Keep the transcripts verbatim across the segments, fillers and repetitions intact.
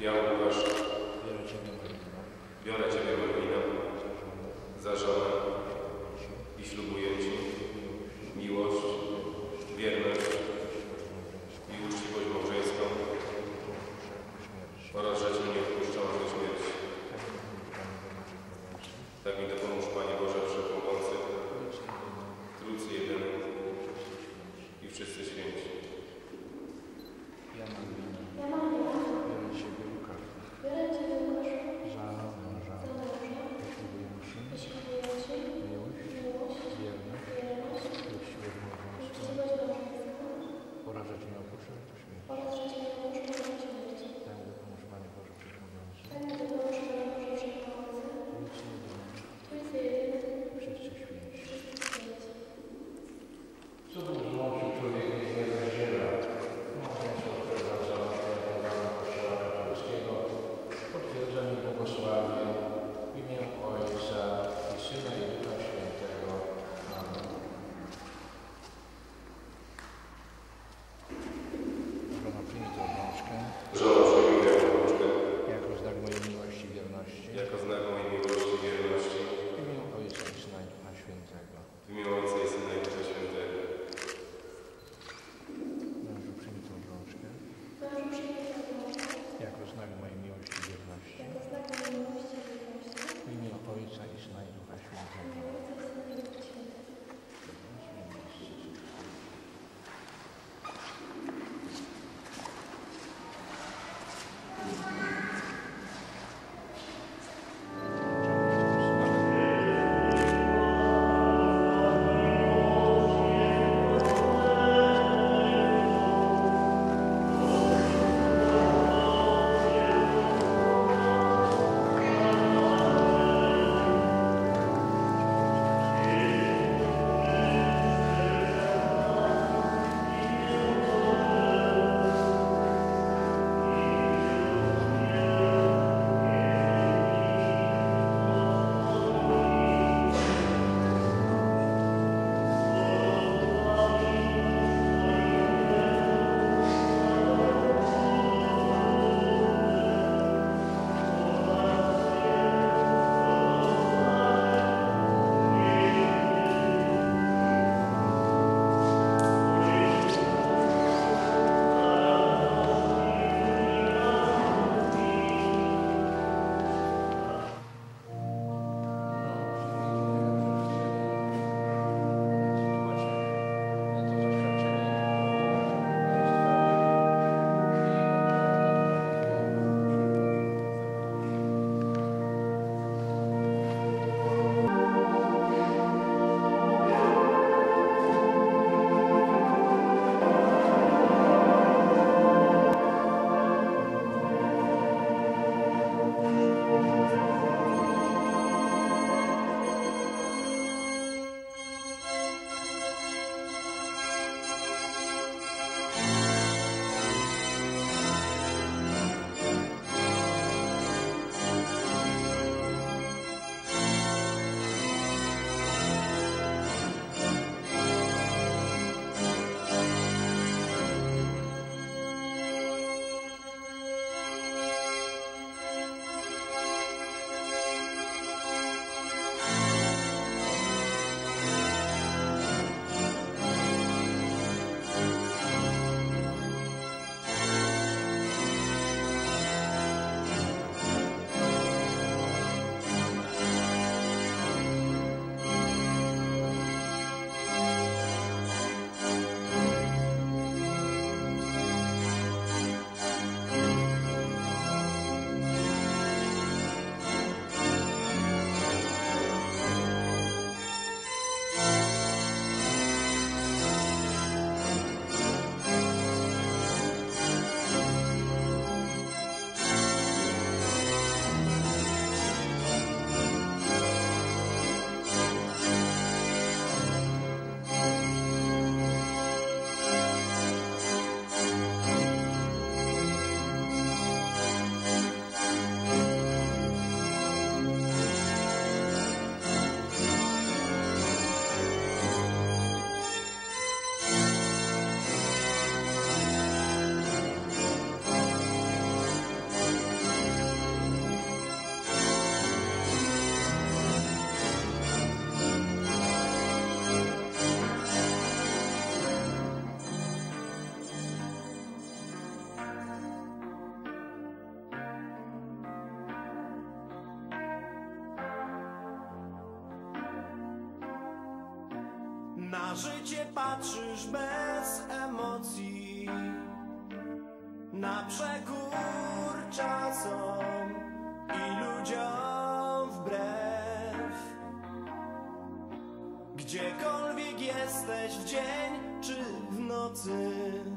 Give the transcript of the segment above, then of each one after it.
Ja, Łukasz, biorę Ciebie, Marlina, za żonę i ślubuję Ci miłość, wierność i uczciwość małżeńską oraz że Cię nie odpuszczę aż do śmierci. Tak mi dopomóż, Panie Boże Wszechmogący, Trójcy Jedyny i wszyscy święci. Ja mam biorę Ciebie, Łukasz, Na życie patrzysz bez emocji, na przekór czasom i ludziom wbrew. Gdziekolwiek jesteś, w dzień czy w nocy,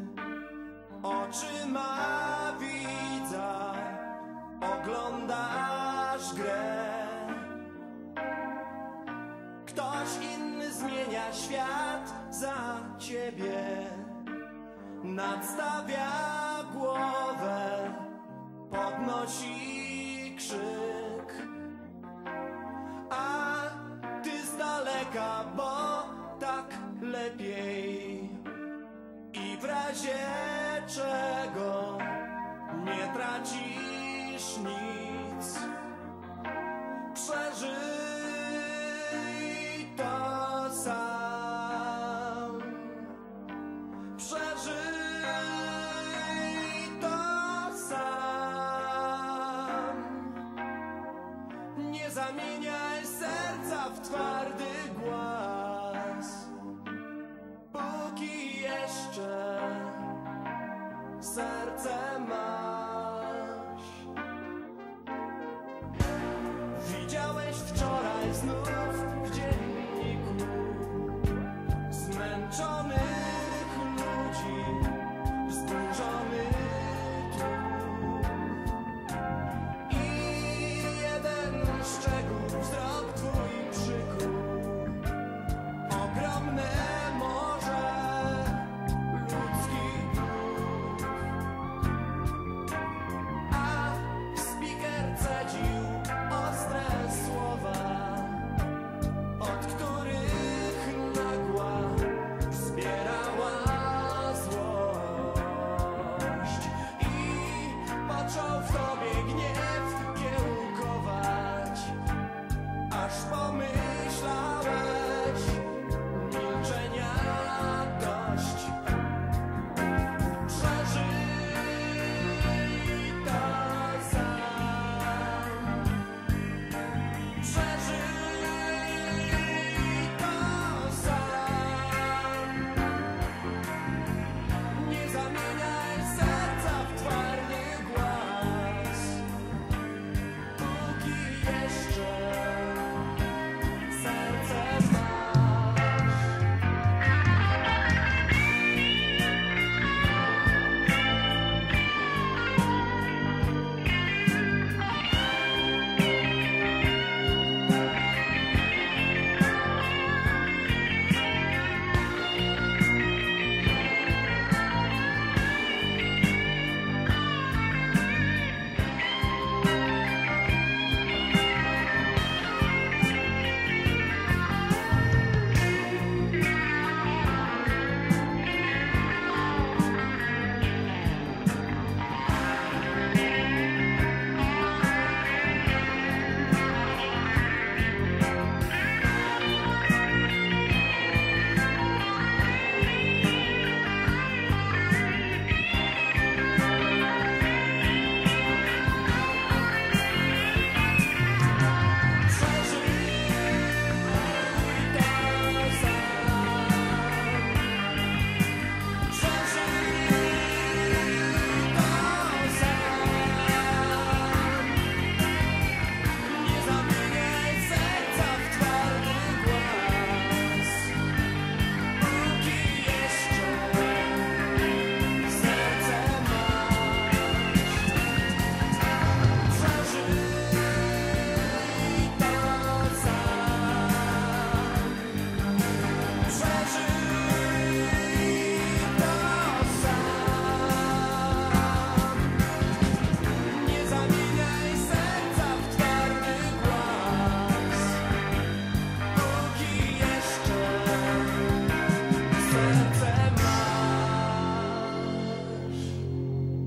oczyma widza oglądasz grę. Ktoś inny zmienia świat za ciebie, nadstawia głowę, podnosi krzyk, a ty z daleka, bo tak lepiej. I w razie czego nie tracisz nic, przeżyj to sam. Przeżyj to sam. Nie zamieniaj serca w twardy głaz, póki jeszcze serce masz. Widziałeś wczoraj znów w dzienniku zmęczonych ludzi, wzburzony tłum. I jeden szczegół wzrok twój przykuł, ogromne morze ludzkich głów. A speaker cedził ostre słowa, od których nagła wzbierała złość. I począł w tobie gniew kiełkować, aż pomyślałeś, milczenia dość. Przeżyj to sam. Przeżyj to sam. Nie zamieniaj serca w twardy głaz, póki jeszcze serce masz.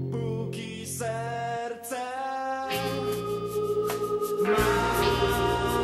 Póki serce masz.